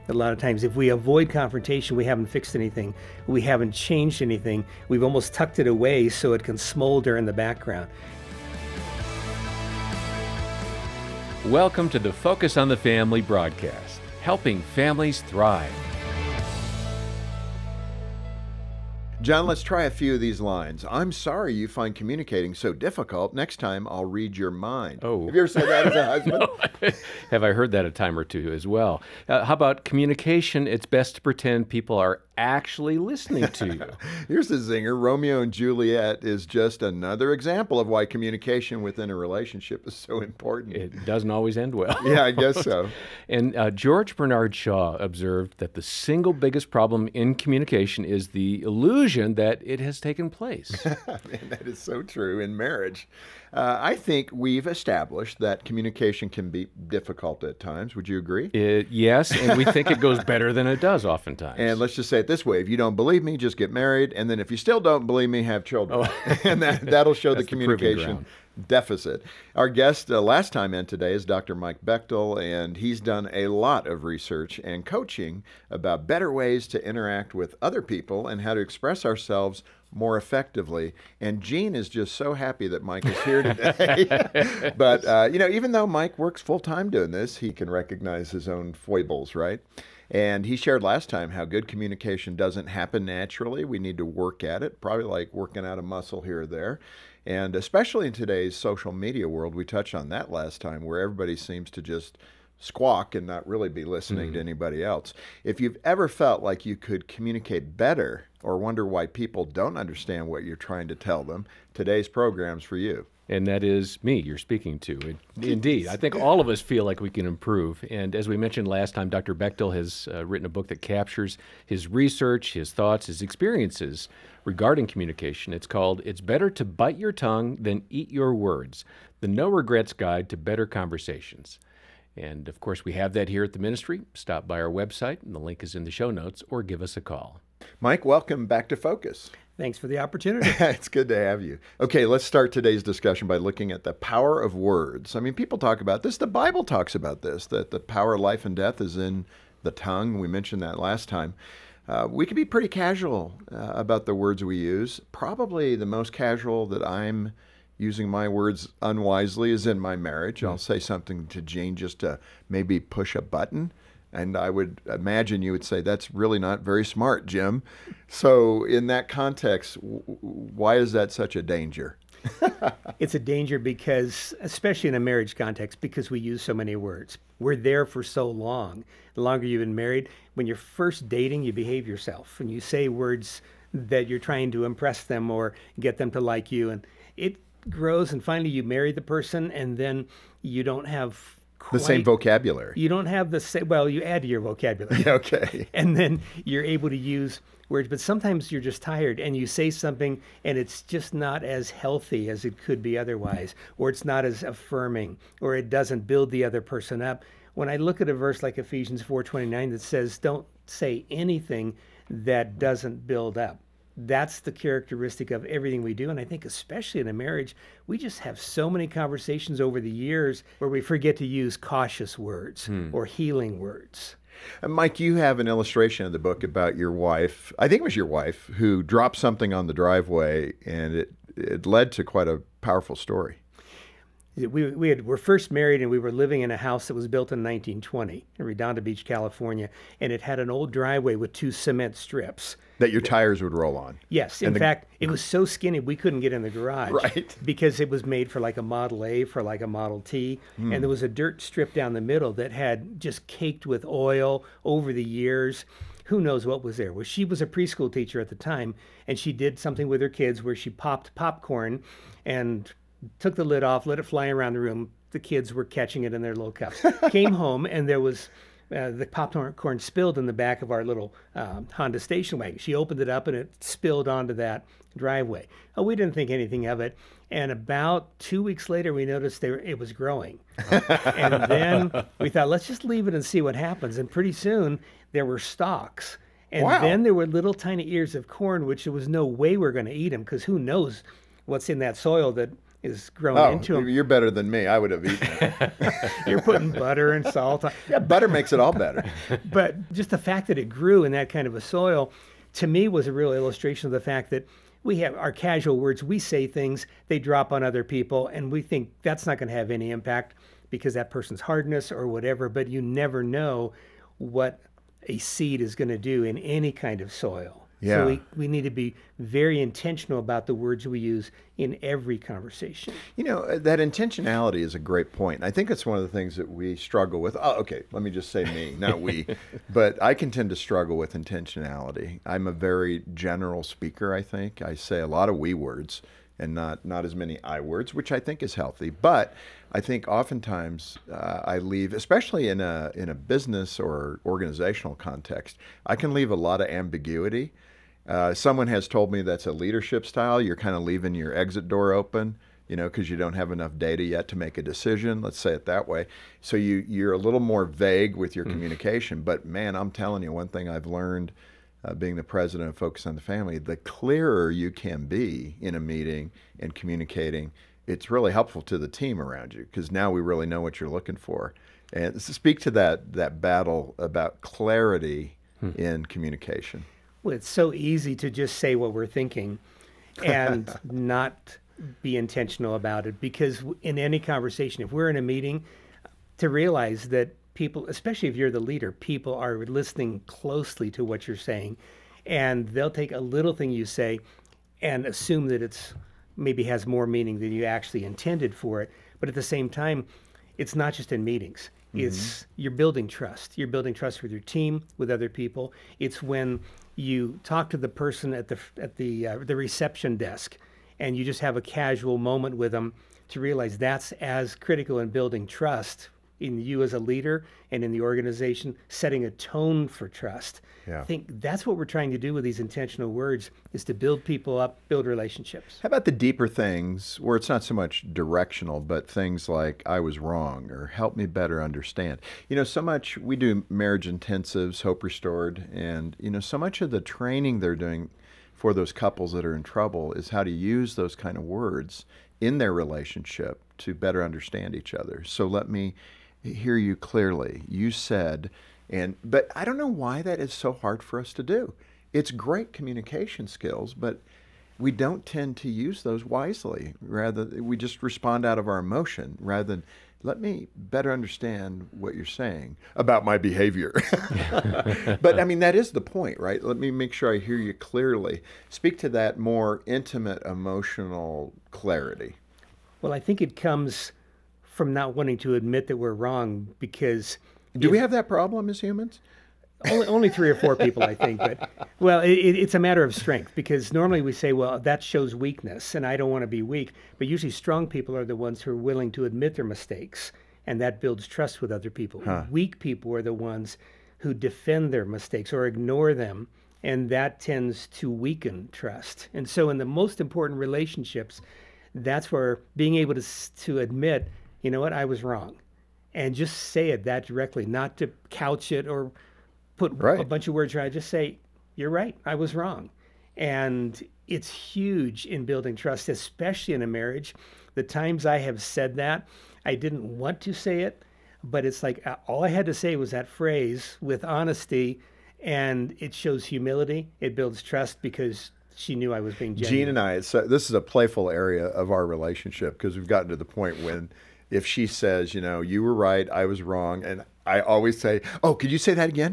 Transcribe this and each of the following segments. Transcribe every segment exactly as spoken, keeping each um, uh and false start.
A lot of times, if we avoid confrontation, we haven't fixed anything. We haven't changed anything. We've almost tucked it away so it can smolder in the background. Welcome to the Focus on the Family broadcast, helping families thrive. John, let's try a few of these lines. I'm sorry you find communicating so difficult. Next time, I'll read your mind. Oh. Have you ever said that as a husband? No. Have I heard that a time or two as well? Uh, how about communication? It's best to pretend people are actually listening to you. Here's a zinger. Romeo and Juliet is just another example of why communication within a relationship is so important. It doesn't always end well. Yeah, I guess so. And uh, George Bernard Shaw observed that the single biggest problem in communication is the illusion that it has taken place. Man, that is so true in marriage. Uh, I think we've established that communication can be difficult at times. Would you agree? It, yes, and we think it goes better than it does oftentimes. And let's just say it this way. If you don't believe me, just get married. And then if you still don't believe me, have children. Oh. And that, that'll show the communication deficit. Our guest uh, last time and today is Doctor Mike Bechtle, and he's done a lot of research and coaching about better ways to interact with other people and how to express ourselves more effectively. And Gene is just so happy that Mike is here today. But, uh, you know, even though Mike works full-time doing this, he can recognize his own foibles, right? And he shared last time how good communication doesn't happen naturally. We need to work at it, probably like working out a muscle here or there. And especially in today's social media world, we touched on that last time, where everybody seems to just squawk and not really be listening mm. to anybody else. If you've ever felt like you could communicate better or wonder why people don't understand what you're trying to tell them, today's program's for you. And that is me you're speaking to. Indeed. I think all of us feel like we can improve. And as we mentioned last time, Doctor Bechtle has uh, written a book that captures his research, his thoughts, his experiences regarding communication. It's called It's Better to Bite Your Tongue Than Eat Your Words, The No Regrets Guide to Better Conversations. And of course, we have that here at the ministry. Stop by our website, and the link is in the show notes, or give us a call. Mike, welcome back to Focus. Thanks for the opportunity. It's good to have you. Okay, let's start today's discussion by looking at the power of words. I mean, people talk about this. The Bible talks about this, that the power of life and death is in the tongue. We mentioned that last time. Uh, we can be pretty casual uh, about the words we use. Probably the most casual that I'm using my words unwisely is in my marriage. Mm-hmm. I'll say something to Jane just to maybe push a button. And I would imagine you would say, that's really not very smart, Jim. So in that context, w- why is that such a danger? It's a danger because, especially in a marriage context, because we use so many words. We're there for so long. The longer you've been married, when you're first dating, you behave yourself. And you say words that you're trying to impress them or get them to like you. And it grows, and finally you marry the person, and then you don't have Quite, the same vocabulary. You don't have the same, well, you add to your vocabulary. Okay. And then you're able to use words, but sometimes you're just tired and you say something and it's just not as healthy as it could be otherwise, or it's not as affirming, or it doesn't build the other person up. When I look at a verse like Ephesians four twenty-nine that says, don't say anything that doesn't build up. That's the characteristic of everything we do. And I think especially in a marriage, we just have so many conversations over the years where we forget to use cautious words hmm. or healing words. And Mike, you have an illustration in the book about your wife, I think it was your wife, who dropped something on the driveway, and it, it led to quite a powerful story. We, we had, were first married, and we were living in a house that was built in nineteen twenty in Redondo Beach, California, and it had an old driveway with two cement strips. That your tires would roll on. Yes. In the, fact, it was so skinny we couldn't get in the garage. Right. Because it was made for like a Model A, for like a Model T. Mm. And there was a dirt strip down the middle that had just caked with oil over the years. Who knows what was there? Well, she was a preschool teacher at the time, and she did something with her kids where she popped popcorn and took the lid off, let it fly around the room. The kids were catching it in their little cups. Came home, and there was uh, the popcorn spilled in the back of our little uh, Honda station wagon. She opened it up, and it spilled onto that driveway. Oh, we didn't think anything of it. And about two weeks later, we noticed they were, it was growing. And then we thought, let's just leave it and see what happens. And pretty soon, there were stalks. And wow. then there were little tiny ears of corn, which there was no way we we're going to eat them, because who knows what's in that soil that is grown oh, into them. You're better than me. I would have eaten it. You're putting butter and salt on. Yeah, butter makes it all better. But just the fact that it grew in that kind of a soil, to me, was a real illustration of the fact that we have our casual words. We say things, they drop on other people, and we think that's not going to have any impact because that person's hardness or whatever, but you never know what a seed is going to do in any kind of soil. Yeah. So we, we need to be very intentional about the words we use in every conversation. You know, that intentionality is a great point. I think it's one of the things that we struggle with. Oh, okay, let me just say me, not we. But I can tend to struggle with intentionality. I'm a very general speaker, I think. I say a lot of we words and not, not as many I words, which I think is healthy. But I think oftentimes uh, I leave, especially in a, in a business or organizational context, I can leave a lot of ambiguity. Uh, someone has told me that's a leadership style. You're kind of leaving your exit door open, you know, because you don't have enough data yet to make a decision. Let's say it that way. So you, you're a little more vague with your mm. communication. But man, I'm telling you, one thing I've learned uh, being the president of Focus on the Family, the clearer you can be in a meeting and communicating, it's really helpful to the team around you because now we really know what you're looking for. And speak to that, that battle about clarity hmm. in communication. Well, it's so easy to just say what we're thinking and not be intentional about it, because in any conversation, if we're in a meeting, to realize that people, especially if you're the leader, people are listening closely to what you're saying, and they'll take a little thing you say and assume that it's maybe has more meaning than you actually intended for it. But at the same time, it's not just in meetings. Mm-hmm. It's you're building trust. You're building trust with your team, with other people. It's when you talk to the person at the at the uh, the reception desk, and you just have a casual moment with them to realize that's as critical in building trust in you as a leader and in the organization, setting a tone for trust. Yeah. I think that's what we're trying to do with these intentional words, is to build people up, build relationships. How about the deeper things where it's not so much directional, but things like I was wrong or help me better understand? You know, so much, we do marriage intensives, Hope Restored, and, you know, so much of the training they're doing for those couples that are in trouble is how to use those kind of words in their relationship to better understand each other. So let me hear you clearly. You said, and but I don't know why that is so hard for us to do. It's great communication skills, but we don't tend to use those wisely. Rather, we just respond out of our emotion rather than, let me better understand what you're saying about my behavior. But I mean, that is the point, right? Let me make sure I hear you clearly. Speak to that more intimate emotional clarity. Well, I think it comes from not wanting to admit that we're wrong, because do if, we have that problem as humans? Only, only three or four people, I think. But well, it, it's a matter of strength, because normally we say, well, that shows weakness, and I don't want to be weak. But usually, strong people are the ones who are willing to admit their mistakes, and that builds trust with other people. Huh. Weak people are the ones who defend their mistakes or ignore them, and that tends to weaken trust. And so, in the most important relationships, that's where being able to to admit, you know what, I was wrong. And just say it that directly, not to couch it or put right. a bunch of words around it. Just say, you're right, I was wrong. And it's huge in building trust, especially in a marriage. The times I have said that, I didn't want to say it, but it's like all I had to say was that phrase with honesty, and it shows humility. It builds trust because she knew I was being genuine. Jean and I, it's, uh, this is a playful area of our relationship, because we've gotten to the point when if she says, you know, you were right, I was wrong, and I always say, oh, could you say that again?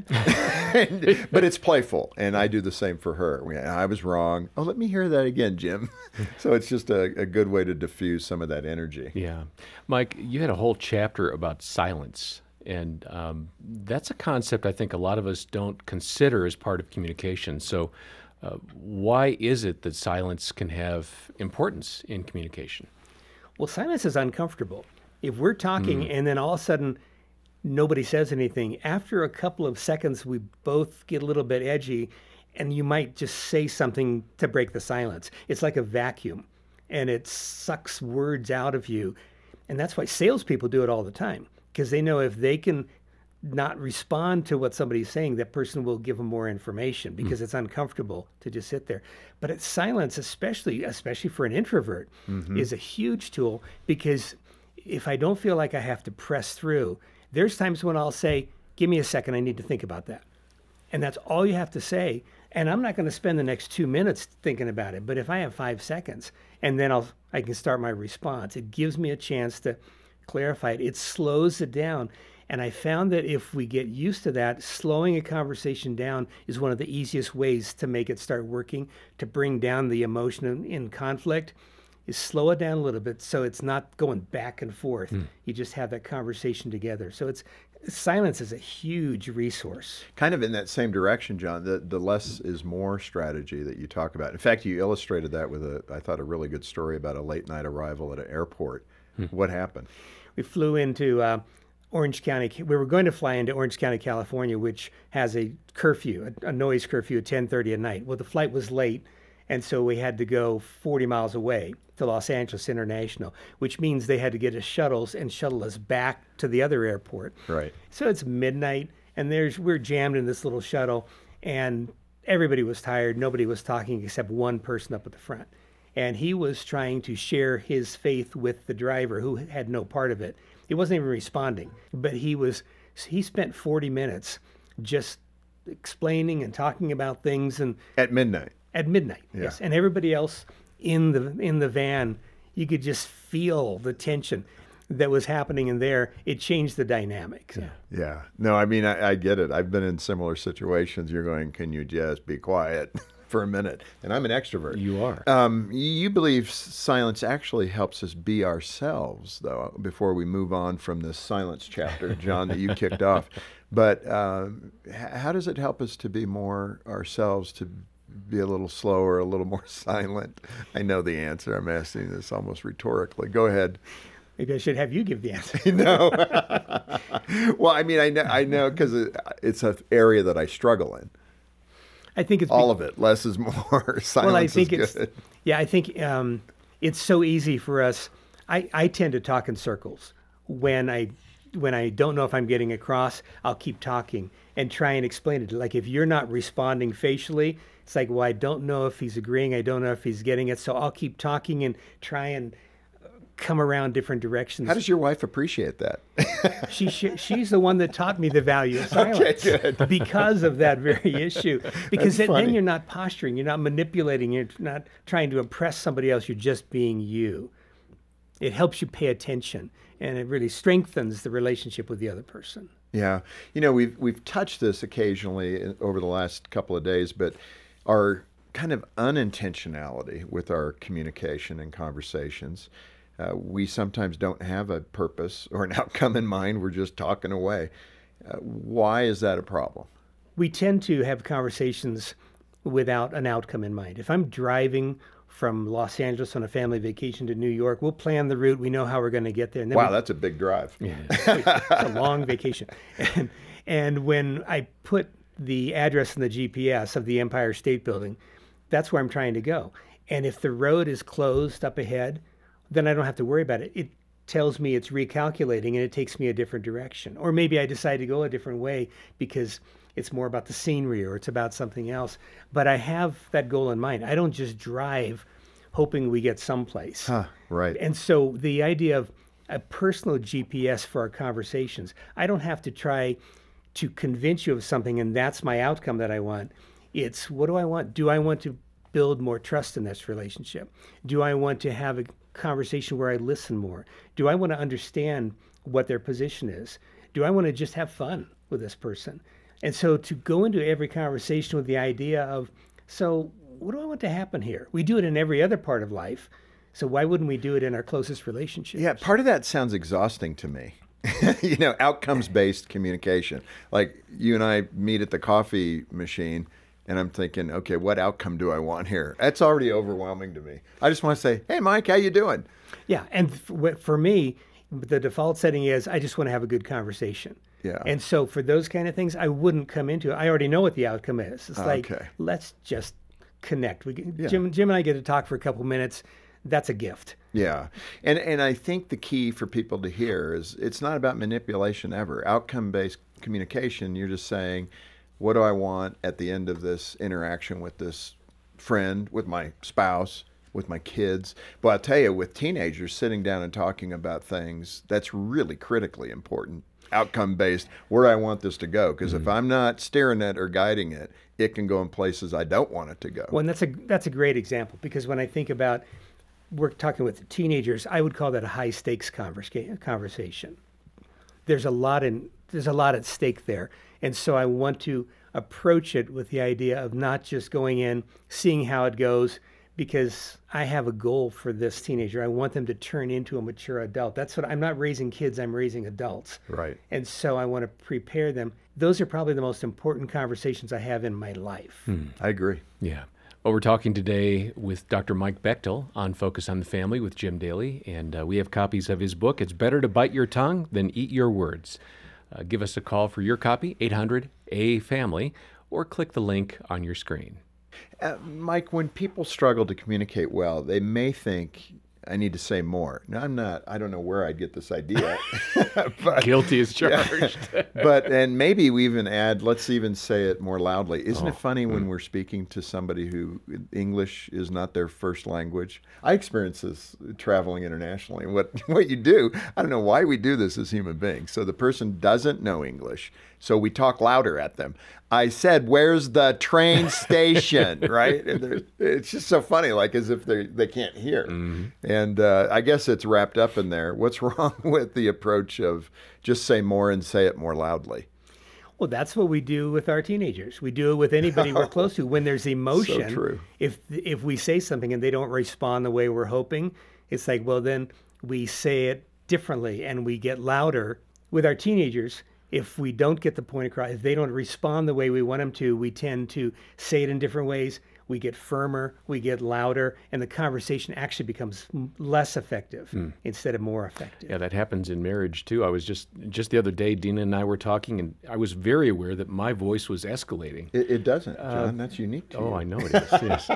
and, but it's playful, and I do the same for her. We, I was wrong. Oh, let me hear that again, Jim. So it's just a, a good way to diffuse some of that energy. Yeah. Mike, you had a whole chapter about silence, and um, that's a concept I think a lot of us don't consider as part of communication. So uh, why is it that silence can have importance in communication? Well, silence is uncomfortable. If we're talking mm. and then all of a sudden nobody says anything, after a couple of seconds we both get a little bit edgy, and you might just say something to break the silence. It's like a vacuum, and it sucks words out of you. And that's why salespeople do it all the time, because they know if they can not respond to what somebody's saying, that person will give them more information because mm. it's uncomfortable to just sit there. But it's silence, especially especially for an introvert, mm-hmm. is a huge tool, because if I don't feel like I have to press through, there's times when I'll say, give me a second, I need to think about that. And that's all you have to say. And I'm not going to spend the next two minutes thinking about it. But if I have five seconds, and then I'll I can start my response, it gives me a chance to clarify it. It slows it down. And I found that if we get used to that, slowing a conversation down is one of the easiest ways to make it start working, to bring down the emotion in, in conflict, is slow it down a little bit so it's not going back and forth. Mm. You just have that conversation together. So it's silence is a huge resource. Kind of in that same direction, John, the, the less is more strategy that you talk about. In fact, you illustrated that with, a, I thought, a really good story about a late night arrival at an airport. Hmm. What happened? We flew into uh, Orange County. We were going to fly into Orange County, California, which has a curfew, a, a noise curfew at ten thirty at night. Well, the flight was late, and so we had to go forty miles away to Los Angeles International, which means they had to get us shuttles and shuttle us back to the other airport. Right. So it's midnight, and there's we're jammed in this little shuttle, and everybody was tired. Nobody was talking except one person up at the front. And he was trying to share his faith with the driver, who had no part of it. He wasn't even responding, but he was. He spent forty minutes just explaining and talking about things. And at midnight. At midnight, yeah. Yes. And everybody else in the in the van, you could just feel the tension that was happening in there. It changed the dynamic. So. Yeah. Yeah. No, I mean, I, I get it. I've been in similar situations. You're going, can you just be quiet for a minute? And I'm an extrovert. You are. Um, you believe silence actually helps us be ourselves, though, before we move on from this silence chapter, John, that you kicked off. But um, how does it help us to be more ourselves, to be a little slower, a little more silent? I know the answer. I'm asking this almost rhetorically. Go ahead. Maybe I should have you give the answer. No. Well, I mean, I know, I know, because it, it's an area that I struggle in. I think it's all be- of it. Less is more. Silence well, I think is it's good. Yeah, I think um, it's so easy for us. I, I tend to talk in circles when I when I don't know if I'm getting across. I'll keep talking and try and explain it. Like if you're not responding facially, it's like, well, I don't know if he's agreeing. I don't know if he's getting it. So I'll keep talking and try and come around different directions. How does your wife appreciate that? she, she she's the one that taught me the value of silence. Okay, good. Because of that very issue. Because then, funny. then you're not posturing, you're not manipulating, you're not trying to impress somebody else. You're just being you. It helps you pay attention, and it really strengthens the relationship with the other person. Yeah, you know, we've we've touched this occasionally over the last couple of days, but our kind of unintentionality with our communication and conversations. Uh, we sometimes don't have a purpose or an outcome in mind. We're just talking away. Uh, why is that a problem? We tend to have conversations without an outcome in mind. If I'm driving from Los Angeles on a family vacation to New York, we'll plan the route. We know how we're going to get there. And then wow, we, that's a big drive. Yeah, it's a long vacation. And, and when I put the address in the G P S of the Empire State Building, that's where I'm trying to go. And if the road is closed up ahead, then I don't have to worry about it. It tells me it's recalculating and it takes me a different direction. Or maybe I decide to go a different way because it's more about the scenery or it's about something else. But I have that goal in mind. I don't just drive hoping we get someplace. Huh, right. And so the idea of a personal G P S for our conversations, I don't have to try to convince you of something and that's my outcome that I want. It's what do I want? Do I want to build more trust in this relationship? Do I want to have a conversation where I listen more? Do I want to understand what their position is? Do I want to just have fun with this person? And so to go into every conversation with the idea of, so what do I want to happen here? We do it in every other part of life. So why wouldn't we do it in our closest relationships? Yeah, part of that sounds exhausting to me. You know, outcomes-based communication. Like you and I meet at the coffee machine, and I'm thinking, okay, what outcome do I want here? That's already overwhelming to me. I just want to say, hey, Mike, how you doing? Yeah, and f- for me, the default setting is I just want to have a good conversation. Yeah. And so for those kind of things, I wouldn't come into it. I already know what the outcome is. It's like, okay. Let's just connect. We, yeah. Jim, Jim and I get to talk for a couple minutes. That's a gift. Yeah. And and I think the key for people to hear is it's not about manipulation ever. Outcome-based communication. You're just saying, what do I want at the end of this interaction with this friend, with my spouse, with my kids? But I'll tell you, with teenagers sitting down and talking about things, that's really critically important. Outcome-based, where do I want this to go? Because mm-hmm. if I'm not steering it or guiding it, it can go in places I don't want it to go. Well, and that's a that's a great example, because when I think about we're talking with teenagers, I would call that a high-stakes conversa- conversation. There's a lot in there's a lot at stake there, and so I want to approach it with the idea of not just going in, seeing how it goes, because I have a goal for this teenager. I want them to turn into a mature adult. That's what I'm not raising kids, I'm raising adults. Right. And so I want to prepare them. Those are probably the most important conversations I have in my life. Hmm. I agree. Yeah. Well, we're talking today with Doctor Mike Bechtle on Focus on the Family with Jim Daly, and uh, we have copies of his book, It's Better to Bite Your Tongue Than Eat Your Words. Uh, give us a call for your copy, eight hundred A family, or click the link on your screen. Uh, Mike, when people struggle to communicate well, they may think, I need to say more. No, I'm not. I don't know where I'd get this idea. but, Guilty as charged. Yeah, but, and maybe we even add, let's even say it more loudly. Isn't oh, it funny mm. when we're speaking to somebody who English is not their first language? I experience this traveling internationally. What, what you do, I don't know why we do this as human beings. So the person doesn't know English, so we talk louder at them. I said, where's the train station, right? And it's just so funny, like as if they they can't hear. Mm-hmm. And uh, I guess it's wrapped up in there. What's wrong with the approach of just say more and say it more loudly? Well, that's what we do with our teenagers. We do it with anybody we're close to. When there's emotion, so true. if if we say something and they don't respond the way we're hoping, it's like, well, then we say it differently and we get louder. With our teenagers, if we don't get the point across, if they don't respond the way we want them to, we tend to say it in different ways. We get firmer, we get louder, and the conversation actually becomes less effective mm. instead of more effective. Yeah, that happens in marriage too. I was just just the other day, Dina and I were talking, and I was very aware that my voice was escalating. It, it doesn't, John. Uh, That's unique to oh, you. I know it is. Yes.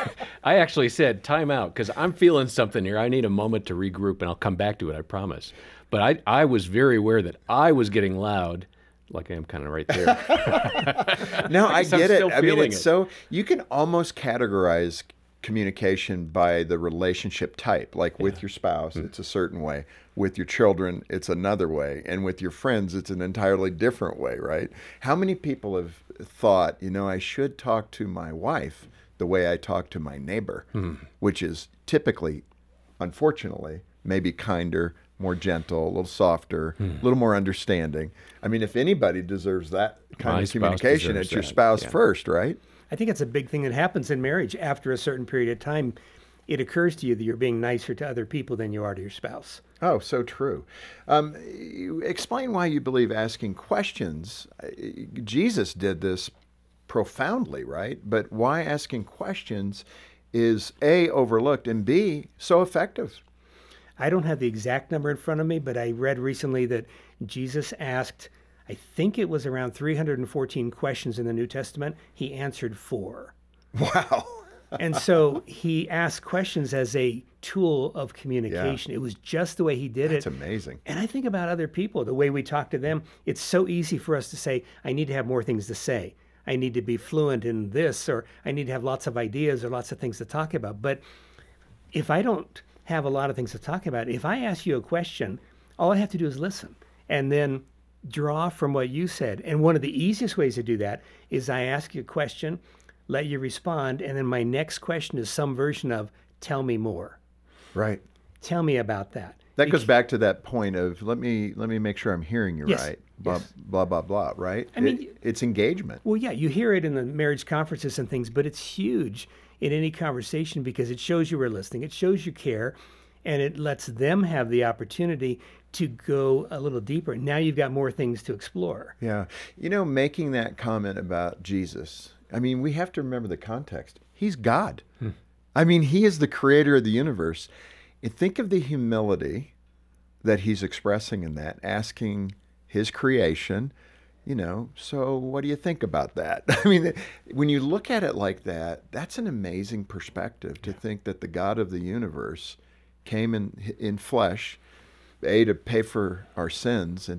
I actually said, time out, because I'm feeling something here. I need a moment to regroup, and I'll come back to it, I promise. But I, I was very aware that I was getting loud, like I am kind of right there. No, I, I get it. I mean, it's it. so, you can almost categorize communication by the relationship type. Like yeah. with your spouse, mm-hmm. it's a certain way. With your children, it's another way. And with your friends, it's an entirely different way, right? How many people have thought, you know, I should talk to my wife the way I talk to my neighbor, mm-hmm. which is typically, unfortunately, maybe kinder, more gentle, a little softer, hmm. a little more understanding. I mean, if anybody deserves that kind My of communication, it's your that. spouse yeah. first, right? I think it's a big thing that happens in marriage. After a certain period of time, it occurs to you that you're being nicer to other people than you are to your spouse. Oh, so true. Um, you explain why you believe asking questions. Jesus did this profoundly, right? But why asking questions is A, overlooked, and B, so effective? I don't have the exact number in front of me, but I read recently that Jesus asked, I think it was around three hundred fourteen questions in the New Testament. He answered four. Wow. And so he asked questions as a tool of communication. Yeah. It was just the way he did That's it. That's amazing. And I think about other people, the way we talk to them. It's so easy for us to say, I need to have more things to say. I need to be fluent in this, or I need to have lots of ideas or lots of things to talk about. But if I don't have a lot of things to talk about, if I ask you a question, all I have to do is listen and then draw from what you said. And one of the easiest ways to do that is I ask you a question, let you respond, and then my next question is some version of, tell me more. Right. Tell me about that. That goes back to that point of, let me let me make sure I'm hearing you yes. right. Blah, yes. blah, blah, blah, right? I mean, it, it's engagement. Well, yeah, you hear it in the marriage conferences and things, but it's huge in any conversation because it shows you were listening, it shows you care, and it lets them have the opportunity to go a little deeper. Now you've got more things to explore. Yeah. You know, making that comment about Jesus, I mean, we have to remember the context. He's God. Hmm. I mean, he is the creator of the universe. And think of the humility that he's expressing in that, asking his creation, you know, so what do you think about that? I mean, when you look at it like that, that's an amazing perspective to think that the God of the universe came in in flesh, A, to pay for our sins and to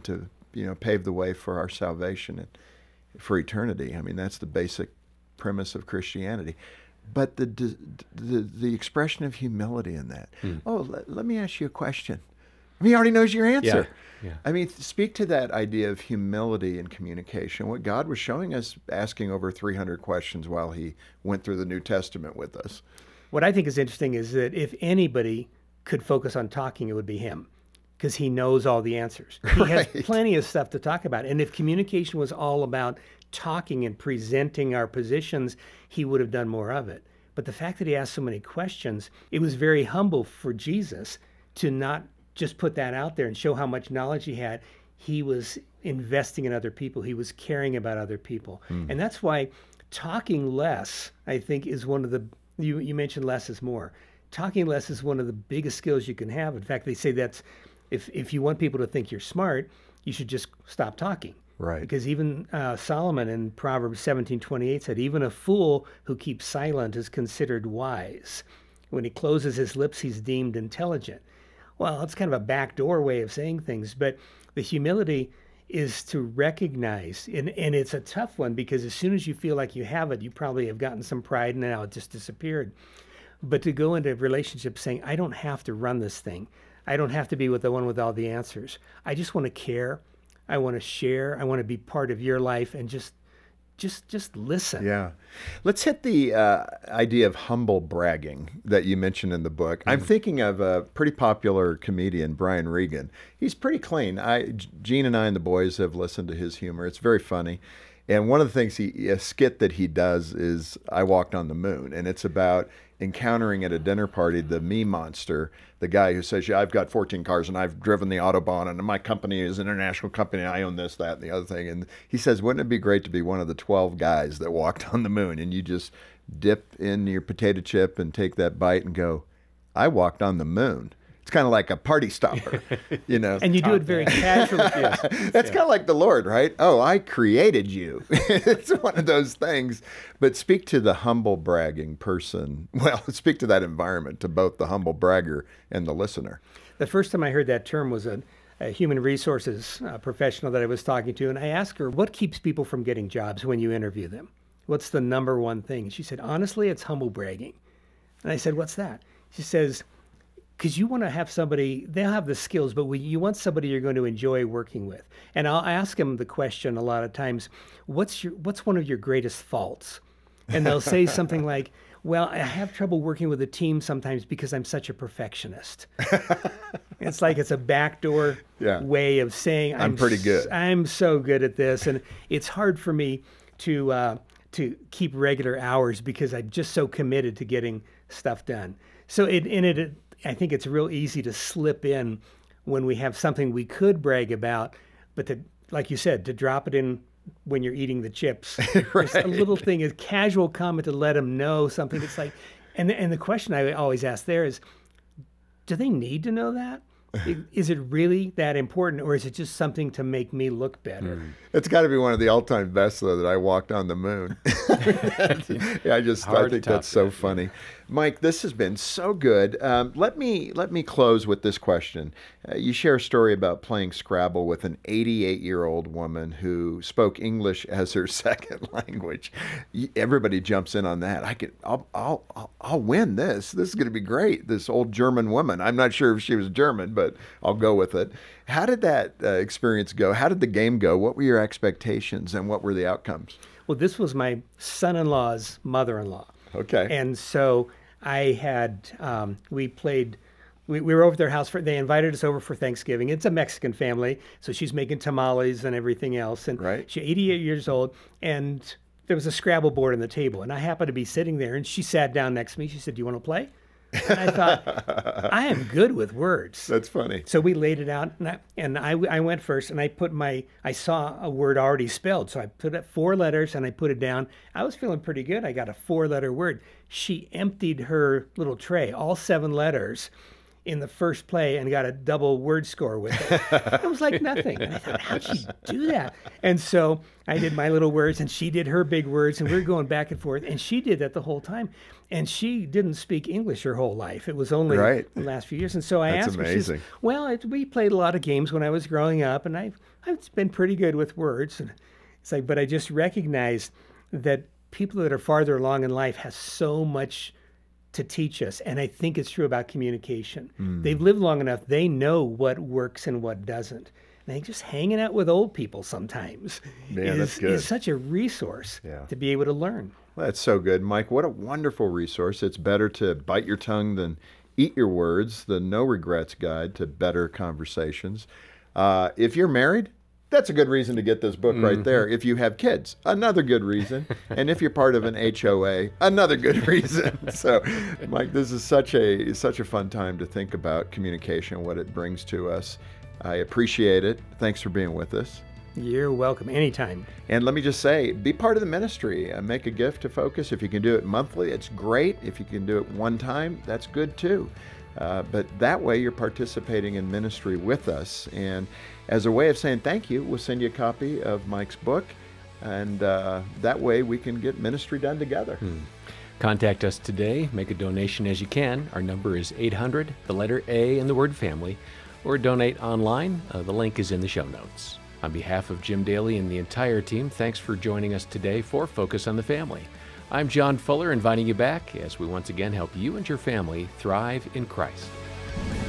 you know, pave the way for our salvation and for eternity. I mean, that's the basic premise of Christianity. But the the, the expression of humility in that. Mm. Oh, let, let me ask you a question. I mean, he already knows your answer. Yeah. Yeah. I mean, speak to that idea of humility in communication. What God was showing us, asking over three hundred questions while he went through the New Testament with us. What I think is interesting is that if anybody could focus on talking, it would be him, because he knows all the answers. He right. has plenty of stuff to talk about. And if communication was all about talking and presenting our positions, he would have done more of it. But the fact that he asked so many questions, it was very humble for Jesus to not just put that out there and show how much knowledge he had. He was investing in other people. He was caring about other people. Mm. And that's why talking less, I think, is one of the, you, you mentioned less is more. Talking less is one of the biggest skills you can have. In fact, they say that's, if, if you want people to think you're smart, you should just stop talking. Right. Because even uh, Solomon in Proverbs seventeen twenty-eight said, even a fool who keeps silent is considered wise. When he closes his lips, he's deemed intelligent. Well, it's kind of a backdoor way of saying things, but the humility is to recognize, and, and it's a tough one, because as soon as you feel like you have it, you probably have gotten some pride and now it just disappeared. But to go into a relationship saying, I don't have to run this thing. I don't have to be with the one with all the answers. I just want to care. I want to share. I want to be part of your life, and just Just just listen. Yeah. Let's hit the uh, idea of humble bragging that you mentioned in the book. Mm-hmm. I'm thinking of a pretty popular comedian, Brian Regan. He's pretty clean. I, Gene and I and the boys have listened to his humor. It's very funny. And one of the things, he a skit that he does is I Walked on the Moon. And it's about encountering at a dinner party the me monster, the guy who says, yeah, I've got fourteen cars and I've driven the Autobahn and my company is an international company. I own this, that, and the other thing. And he says, wouldn't it be great to be one of the twelve guys that walked on the moon? And you just dip in your potato chip and take that bite and go, I walked on the moon. It's kind of like a party stopper, you know. And you do it very casually. Yes. That's yeah. kind of like the Lord, right? Oh, I created you. It's one of those things. But speak to the humble bragging person. Well, speak to that environment, to both the humble bragger and the listener. The first time I heard that term was a, a human resources uh, professional that I was talking to, and I asked her, what keeps people from getting jobs when you interview them? What's the number one thing? And she said, honestly, it's humble bragging. And I said, what's that? She says, because you want to have somebody, they'll have the skills, but we, you want somebody you're going to enjoy working with. And I'll ask them the question a lot of times, what's your, what's one of your greatest faults? And they'll say something like, well, I have trouble working with a team sometimes because I'm such a perfectionist. It's like it's a backdoor yeah. way of saying, I'm, I'm pretty good. I'm so good at this. And it's hard for me to, uh, to keep regular hours because I'm just so committed to getting stuff done. So it, and it, it I think it's real easy to slip in when we have something we could brag about, but to, like you said, to drop it in when you're eating the chips. Right. Just a little thing, a casual comment to let them know something. It's like, and and the question I always ask there is, do they need to know that? Is it really that important, or is it just something to make me look better? Mm. It's got to be one of the all-time best, though, that I walked on the moon. yeah, I just Hard I think that's so that. funny. Mike, this has been so good. Um, let me let me close with this question. Uh, you share a story about playing Scrabble with an eighty-eight-year-old woman who spoke English as her second language. Everybody jumps in on that. I could, I'll, I'll, I'll, I'll win this. This is going to be great. This old German woman. I'm not sure if she was German, but I'll go with it. How did that uh, experience go? How did the game go? What were your expectations and what were the outcomes? Well, this was my son-in-law's mother-in-law. Okay. And so I had, um, we played, we, we were over at their house for, they invited us over for Thanksgiving. It's a Mexican family, so she's making tamales and everything else. And right. she's eighty-eight years old, and there was a Scrabble board on the table. And I happened to be sitting there, and she sat down next to me. She said, do you want to play? And I thought, I am good with words. That's funny. So we laid it out, and I, and I, I went first, and I put my, I saw a word already spelled, so I put it four letters, and I put it down. I was feeling pretty good. I got a four-letter word. She emptied her little tray, all seven letters, in the first play and got a double word score with it. It was like nothing. And I thought, how'd she do that? And so I did my little words, and she did her big words, and we were going back and forth. And she did that the whole time. And she didn't speak English her whole life. It was only right. the last few years. And so I That's asked her, she amazing. says, well, it, we played a lot of games when I was growing up, and I've, I've been pretty good with words. And it's like, but I just recognized that people that are farther along in life have so much to teach us. And I think it's true about communication. Mm. They've lived long enough. They know what works and what doesn't. And I think just hanging out with old people sometimes yeah, is, that's good. is such a resource yeah. to be able to learn. Well, that's so good. Mike, what a wonderful resource. It's better to bite your tongue than eat your words, the No Regrets Guide to Better Conversations. Uh, if you're married, that's a good reason to get this book mm-hmm. right there. If you have kids, another good reason. And if you're part of an H O A, another good reason. So, Mike, this is such a such a fun time to think about communication, what it brings to us. I appreciate it. Thanks for being with us. You're welcome. Anytime. And let me just say, be part of the ministry. Uh, make a gift to Focus. If you can do it monthly, it's great. If you can do it one time, that's good too. Uh, but that way you're participating in ministry with us. And as a way of saying thank you, we'll send you a copy of Mike's book. And uh, that way we can get ministry done together. Hmm. Contact us today. Make a donation as you can. Our number is eight hundred, the letter A, and the word family. Or donate online. Uh, the link is in the show notes. On behalf of Jim Daly and the entire team, thanks for joining us today for Focus on the Family. I'm John Fuller, inviting you back as we once again help you and your family thrive in Christ.